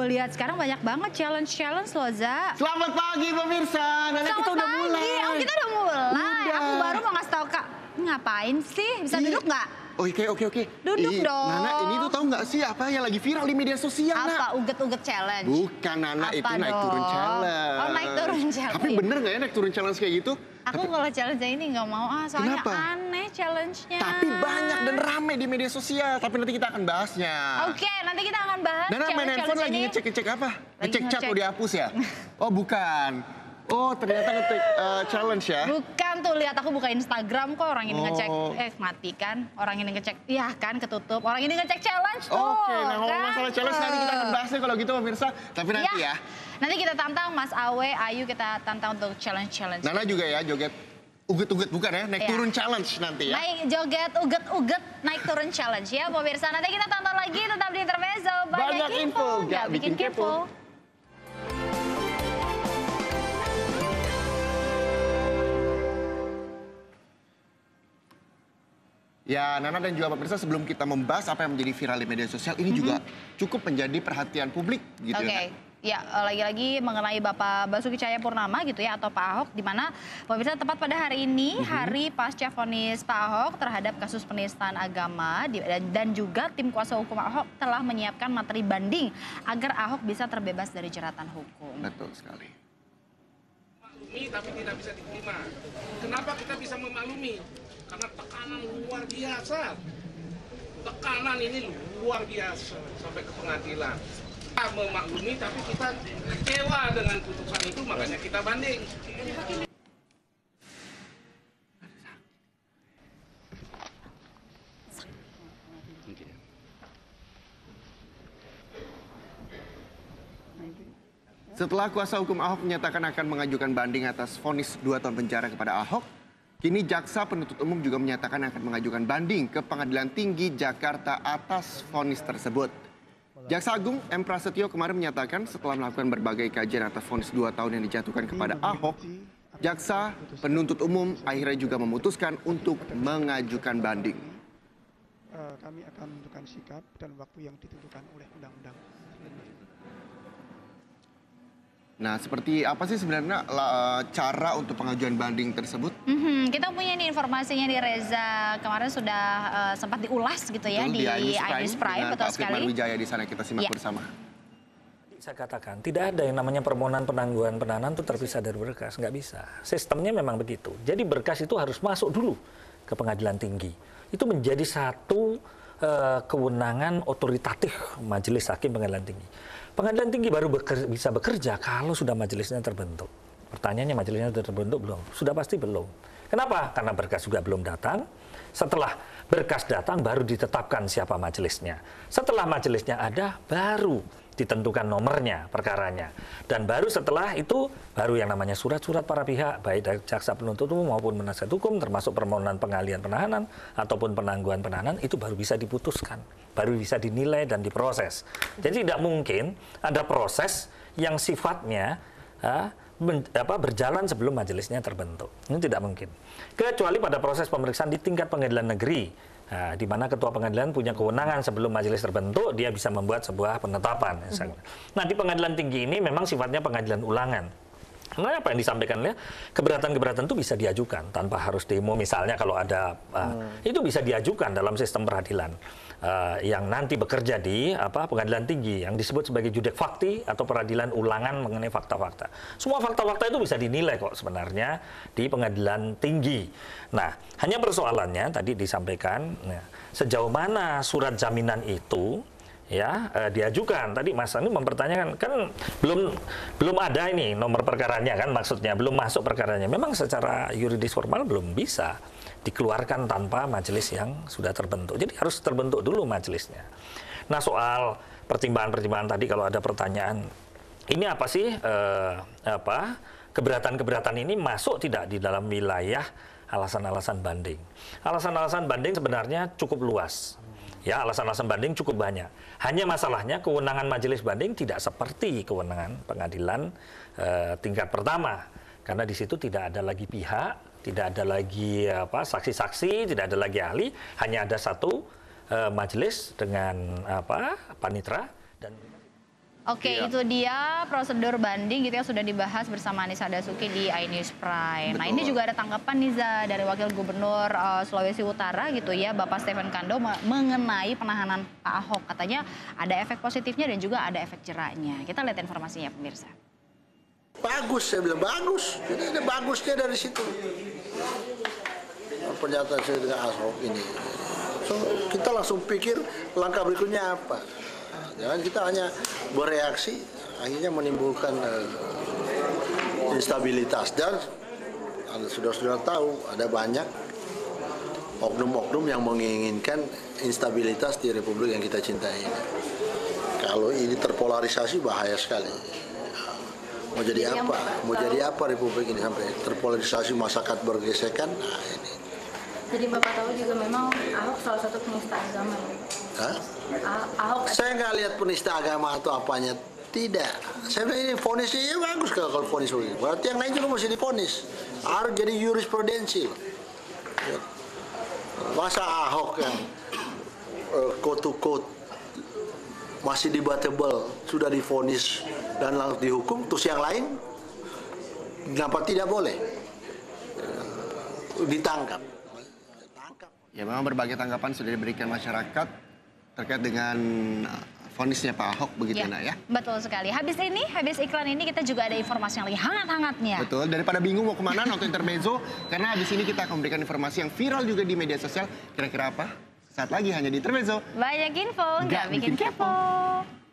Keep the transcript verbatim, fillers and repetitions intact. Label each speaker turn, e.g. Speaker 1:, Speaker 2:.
Speaker 1: lihat sekarang banyak banget challenge-challenge loh, Za.
Speaker 2: Selamat pagi pemirsa. Nana, kita udah
Speaker 1: pagi.
Speaker 2: mulai.
Speaker 1: Oh, kita udah mulai.
Speaker 2: Udah.
Speaker 1: Aku baru mau ngasih tau Kak, ngapain sih? Bisa
Speaker 2: Ih.
Speaker 1: duduk nggak?
Speaker 2: Oh, oke, oke, oke.
Speaker 1: Duduk
Speaker 2: Ih,
Speaker 1: dong.
Speaker 2: Nana, ini tuh tahu nggak sih apa yang lagi viral di media sosial, Nak?
Speaker 1: Apa? Uget-uget challenge?
Speaker 2: Bukan, Nana.
Speaker 1: Apa
Speaker 2: Itu naik turun
Speaker 1: dong?
Speaker 2: challenge.
Speaker 1: Oh, naik turun challenge.
Speaker 2: Tapi bener nggak ya naik turun challenge kayak gitu?
Speaker 1: Aku
Speaker 2: Tapi,
Speaker 1: kalau challenge ini nggak mau ah, soalnya
Speaker 2: Kenapa?
Speaker 1: aneh challenge-nya.
Speaker 2: tapi banyak dan rame di media sosial. Tapi nanti kita akan bahasnya.
Speaker 1: Oke, nanti kita akan bahas
Speaker 2: Nana main
Speaker 1: challenge-challenge
Speaker 2: handphone lagi
Speaker 1: ini.
Speaker 2: ngecek-ngecek apa?
Speaker 1: Lagi
Speaker 2: Ngecek chat
Speaker 1: ngecek.
Speaker 2: mau dihapus ya? Oh, bukan. Oh, ternyata ngetik eh, challenge ya?
Speaker 1: Bukan tuh, lihat aku buka Instagram kok, orang ini
Speaker 2: Oh.
Speaker 1: ngecek, eh mati kan, orang ini ngecek, iya kan ketutup, orang ini ngecek challenge tuh.
Speaker 2: Oke, nah ngomong
Speaker 1: kan?
Speaker 2: masalah challenge nanti kita akan bahasnya kalau gitu pemirsa. Tapi nanti ya.
Speaker 1: Nanti kita tantang Mas Awe, Ayu kita tantang untuk challenge-challenge.
Speaker 2: Nana juga ya joget uget-uget bukan ya? Naik
Speaker 1: Iya.
Speaker 2: turun challenge nanti ya.
Speaker 1: Naik joget, uget-uget, naik turun challenge ya pemirsa. Nanti kita tonton lagi, tetap di Intermezzo. Banyak,
Speaker 2: Banyak info, nggak bikin kepo. Ya, Nana dan juga pemirsa, sebelum kita membahas apa yang menjadi viral di media sosial, ini juga cukup menjadi perhatian publik gitu
Speaker 1: Oke.
Speaker 2: ya. Nak?
Speaker 1: Ya, lagi-lagi mengenai Bapak Basuki Cahayapurnama gitu ya, atau Pak Ahok, di mana pemirsa tepat pada hari ini, hari pasca vonis Pak Ahok terhadap kasus penistaan agama, di- dan, dan juga tim kuasa hukum Ahok telah menyiapkan materi banding agar Ahok bisa terbebas dari jeratan hukum.
Speaker 2: Betul sekali.
Speaker 3: Maklumi tapi tidak bisa diterima. Kenapa kita bisa memaklumi? Karena tekanan luar biasa. Tekanan ini luar biasa sampai ke pengadilan. Kita memaklumi tapi kita kecewa dengan putusan itu, makanya kita banding.
Speaker 2: Setelah kuasa hukum Ahok menyatakan akan mengajukan banding atas vonis dua tahun penjara kepada Ahok, kini jaksa penuntut umum juga menyatakan akan mengajukan banding ke Pengadilan Tinggi Jakarta atas vonis tersebut. Jaksa Agung M. Prasetyo kemarin menyatakan setelah melakukan berbagai kajian atas vonis dua tahun yang dijatuhkan kepada Ahok, jaksa penuntut umum akhirnya juga memutuskan untuk mengajukan banding.
Speaker 4: Eh, kami akan menentukan sikap dan waktu yang ditentukan oleh undang-undang.
Speaker 2: Nah, seperti apa sih sebenarnya la- cara untuk pengajuan banding tersebut?
Speaker 1: Mhm, kita punya nih informasinya di Reza, kemarin sudah eh, sempat diulas gitu ya
Speaker 2: Betul,
Speaker 1: di
Speaker 2: iNews
Speaker 1: iNews Prime,
Speaker 2: dengan
Speaker 1: betul
Speaker 2: Pak Firman
Speaker 1: sekali.
Speaker 2: Wijaya di sana kita simak
Speaker 1: Ya.
Speaker 2: bersama.
Speaker 5: Saya katakan, tidak ada yang namanya permohonan penangguhan penahanan itu terpisah dari berkas. Nggak bisa. Sistemnya memang begitu. Jadi berkas itu harus masuk dulu ke pengadilan tinggi. Itu menjadi satu eh, kewenangan otoritatif majelis hakim pengadilan tinggi. Pengadilan tinggi baru beker, bisa bekerja kalau sudah majelisnya terbentuk. Pertanyaannya majelisnya sudah terbentuk belum? Sudah pasti belum. Kenapa? Karena berkas juga belum datang. Setelah berkas datang baru ditetapkan siapa majelisnya. Setelah majelisnya ada baru ditentukan nomornya perkaranya. Dan baru setelah itu baru yang namanya surat-surat para pihak baik dari jaksa penuntut umum maupun penasihat hukum termasuk permohonan pengalihan penahanan ataupun penangguhan penahanan itu baru bisa diputuskan, baru bisa dinilai dan diproses. Jadi tidak mungkin ada proses yang sifatnya ah, men, apa, berjalan sebelum majelisnya terbentuk. Ini tidak mungkin. Kecuali pada proses pemeriksaan di tingkat pengadilan negeri. Nah, di mana ketua pengadilan punya kewenangan sebelum majelis terbentuk, dia bisa membuat sebuah penetapan. Misalnya. Nah, di pengadilan tinggi ini memang sifatnya pengadilan ulangan. Nah, apa yang disampaikan ya, keberatan-keberatan itu bisa diajukan tanpa harus demo. Misalnya kalau ada, uh, hmm. itu bisa diajukan dalam sistem peradilan uh, yang nanti bekerja di apa pengadilan tinggi yang disebut sebagai judek fakti atau peradilan ulangan mengenai fakta-fakta. Semua fakta-fakta itu bisa dinilai kok sebenarnya di pengadilan tinggi. Nah, hanya persoalannya tadi disampaikan nah, sejauh mana surat jaminan itu ya eh, diajukan. Tadi Mas Anu mempertanyakan kan belum belum ada ini nomor perkaranya kan maksudnya belum masuk perkaranya. Memang secara yuridis formal belum bisa dikeluarkan tanpa majelis yang sudah terbentuk. Jadi harus terbentuk dulu majelisnya. Nah, soal pertimbangan-pertimbangan tadi kalau ada pertanyaan ini apa sih eh, apa keberatan-keberatan ini masuk tidak di dalam wilayah alasan-alasan banding. Alasan-alasan banding sebenarnya cukup luas. Ya, alasan-alasan banding cukup banyak. Hanya masalahnya kewenangan majelis banding tidak seperti kewenangan pengadilan eh, tingkat pertama. Karena di situ tidak ada lagi pihak, tidak ada lagi apa saksi-saksi, tidak ada lagi ahli, hanya ada satu eh, majelis dengan apa panitera dan
Speaker 1: Oke,
Speaker 2: Iya.
Speaker 1: itu dia prosedur banding gitu ya sudah dibahas bersama Anissa Dasuki di iNews Prime. Nah, ini
Speaker 2: Betul.
Speaker 1: juga ada tanggapan nih Za dari Wakil Gubernur eh, Sulawesi Utara gitu ya, Bapak Stephen Kando me- mengenai penahanan Pak Ahok. Katanya ada efek positifnya dan juga ada efek jeraknya. Kita lihat informasinya pemirsa.
Speaker 6: Bagus, saya bilang bagus. Jadi ada bagusnya dari situ. Pernyataan saya dengan Ahok ini. So, kita langsung pikir langkah berikutnya apa. Nah, jangan kita hanya bereaksi, akhirnya menimbulkan uh, instabilitas. Dan Anda sudah-sudah tahu, ada banyak oknum-oknum yang menginginkan instabilitas di Republik yang kita cintai ini. Kalau ini terpolarisasi, bahaya sekali. Mau jadi
Speaker 1: Jadi yang
Speaker 6: apa?
Speaker 1: Bapak
Speaker 6: Mau
Speaker 1: tahu-
Speaker 6: jadi apa Republik ini sampai terpolarisasi, masyarakat bergesekan? Nah, ini.
Speaker 7: Jadi Bapak tahu juga memang Ahok salah satu penista agama ya?
Speaker 6: Hah?
Speaker 7: Ah- Ahok
Speaker 6: Saya nggak lihat penista agama atau apanya. Tidak. Saya bilang ini vonisnya ya bagus kalau kalau vonis begitu. Berarti yang lain juga mesti divonis. Harus jadi jurisprudensi. Ya. Masa Ahok yang uh, quote to quote masih debatable sudah divonis dan langsung dihukum, terus yang lain kenapa tidak boleh uh, ditangkap? Tangkap.
Speaker 2: Ya memang berbagai tanggapan sudah diberikan masyarakat terkait dengan uh, vonisnya Pak Ahok begitu ya, Nak, ya.
Speaker 1: Betul sekali. Habis ini, habis iklan ini kita juga ada informasi yang lagi hangat-hangatnya.
Speaker 2: Betul, daripada bingung mau kemana nonton Intermezzo, karena habis ini kita akan memberikan informasi yang viral juga di media sosial. Kira-kira apa? Saat lagi hanya di Intermezzo.
Speaker 1: Banyak info, nggak
Speaker 2: Nggak
Speaker 1: bikin
Speaker 2: bikin kepo.
Speaker 1: kepo.